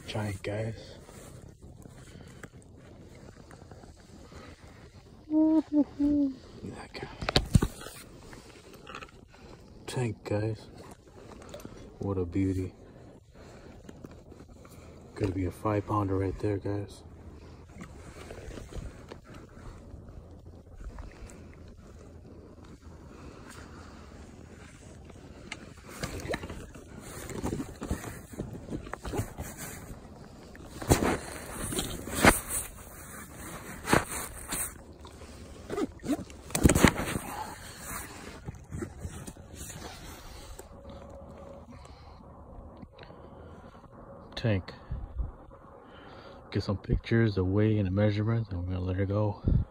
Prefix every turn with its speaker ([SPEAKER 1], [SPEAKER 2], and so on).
[SPEAKER 1] Giant, guys. That guy. Tank, guys. What a beauty. Gonna be a 5-pounder right there, guys. Tank. Get some pictures, the weight and the measurements, and we're gonna let her go.